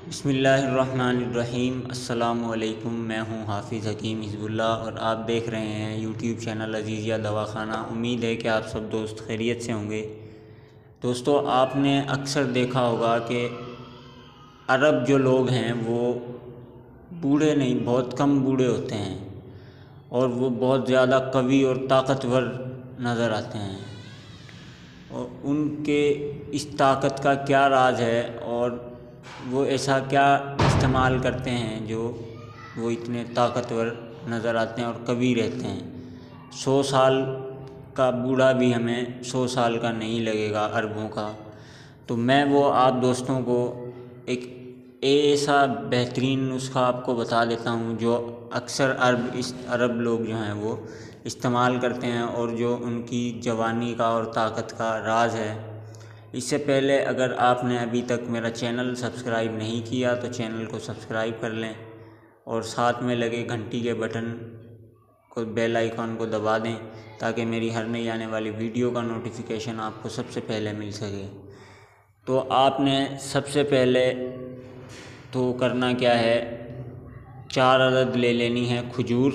بسم اللہ الرحمن الرحیم۔ السلام علیکم، میں ہوں حافظ حکیم حزب اللہ اور آپ دیکھ رہے ہیں یوٹیوب چینل عزیزیہ دواخانہ۔ امید ہے کہ آپ سب دوست خیریت سے ہوں گے۔ دوستو، آپ نے اکثر دیکھا ہوگا کہ عرب جو لوگ ہیں وہ بوڑھے نہیں، بہت کم بوڑھے ہوتے ہیں اور وہ بہت زیادہ قوی اور طاقتور نظر آتے ہیں، اور ان کے اس طاقت کا کیا راز ہے اور وہ ایسا کیا استعمال کرتے ہیں جو وہ اتنے طاقتور نظر آتے ہیں اور قوی رہتے ہیں۔ 100 سال کا بوڑھا بھی ہمیں 100 سال کا نہیں لگے گا عربوں کا۔ تو میں وہ آپ دوستوں کو ایک ایسا بہترین نسخہ آپ کو بتا دیتا ہوں جو اکثر عرب لوگ جو ہیں وہ استعمال کرتے ہیں اور جو ان کی جوانی کا اور طاقت کا راز ہے۔ اس سے پہلے اگر آپ نے ابھی تک میرا چینل سبسکرائب نہیں کیا تو چینل کو سبسکرائب کر لیں اور ساتھ میں لگے گھنٹی کے بٹن کو، بیل آئیکن کو دبا دیں تاکہ میری ہر نئی آنے والی ویڈیو کا نوٹیفیکیشن آپ کو سب سے پہلے مل سکے۔ تو آپ نے سب سے پہلے تو کرنا کیا ہے، 4 عدد لے لینی ہے کھجور،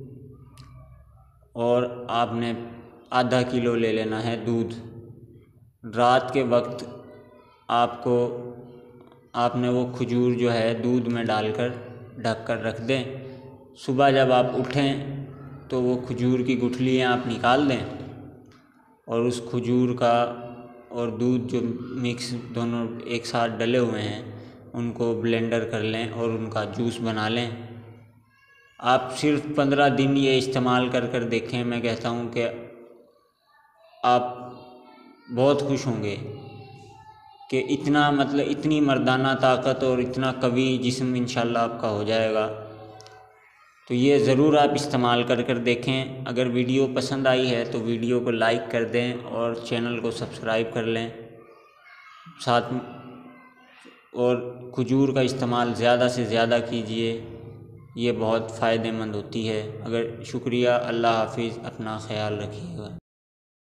اور آپ نے ½ کلو لے لینا ہے دودھ۔ رات کے وقت آپ نے وہ کھجور جو ہے دودھ میں ڈال کر ڈھک کر رکھ دیں۔ صبح جب آپ اٹھیں تو وہ کھجور کی گٹھلیاں آپ نکال دیں اور اس کھجور کا اور دودھ جو مکس دونوں ایک ساتھ ڈلے ہوئے ہیں ان کو بلینڈر کر لیں اور ان کا جوس بنا لیں۔ آپ صرف 15 دن یہ استعمال کر کر دیکھیں، میں کہتا ہوں کہ آپ بہت خوش ہوں گے کہ اتنی مردانہ طاقت اور اتنا قوی جسم انشاءاللہ آپ کا ہو جائے گا۔ تو یہ ضرور آپ استعمال کر کر دیکھیں۔ اگر ویڈیو پسند آئی ہے تو ویڈیو کو لائک کر دیں اور چینل کو سبسکرائب کر لیں ساتھ، اور کھجور کا استعمال زیادہ سے زیادہ کیجیے، یہ بہت فائدہ مند ہوتی ہے۔ شکریہ، اللہ حافظ، اپنا خیال رکھیے گا۔